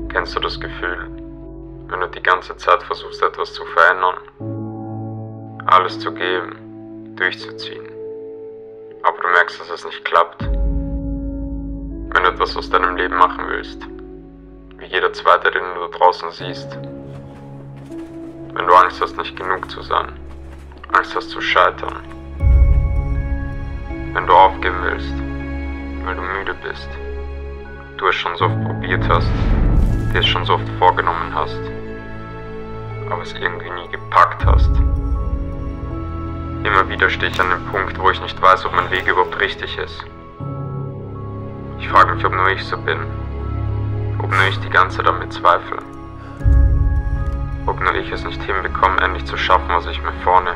Kennst du das Gefühl, wenn du die ganze Zeit versuchst, etwas zu verändern, alles zu geben, durchzuziehen, aber du merkst, dass es nicht klappt? Wenn du etwas aus deinem Leben machen willst, wie jeder Zweite, den du da draußen siehst, wenn du Angst hast, nicht genug zu sein, Angst hast zu scheitern, wenn du aufgeben willst, weil du müde bist, du es schon so oft probiert hast, dir es schon so oft vorgenommen hast, aber es irgendwie nie gepackt hast. Immer wieder stehe ich an dem Punkt, wo ich nicht weiß, ob mein Weg überhaupt richtig ist. Ich frage mich, ob nur ich so bin, ob nur ich die ganze Zeit an mir zweifle, ob nur ich es nicht hinbekomme, endlich zu schaffen, was ich mir vornehme.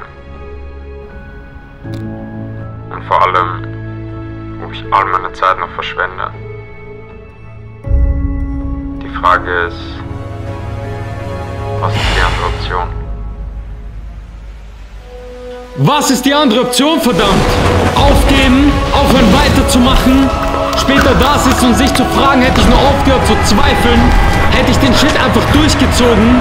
Und vor allem, ob ich all meine Zeit noch verschwende. Die Frage ist, was ist die andere Option? Was ist die andere Option, verdammt? Aufgeben, aufhören weiterzumachen, später da sitzen und sich zu fragen, hätte ich nur aufgehört zu zweifeln, hätte ich den Shit einfach durchgezogen.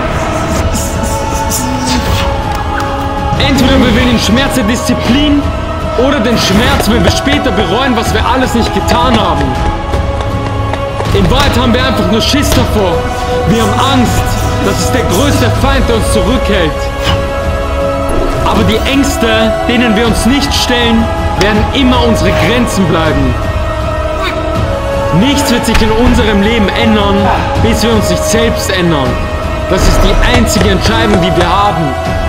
Entweder wir wählen den Schmerz der Disziplin oder den Schmerz, wenn wir später bereuen, was wir alles nicht getan haben. In Wahrheit haben wir einfach nur Schiss davor. Wir haben Angst. Das ist der größte Feind, der uns zurückhält. Aber die Ängste, denen wir uns nicht stellen, werden immer unsere Grenzen bleiben. Nichts wird sich in unserem Leben ändern, bis wir uns nicht selbst ändern. Das ist die einzige Entscheidung, die wir haben.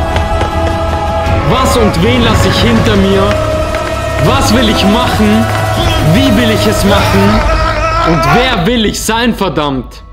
Was und wen lasse ich hinter mir? Was will ich machen? Wie will ich es machen? Und wer will ich sein, verdammt?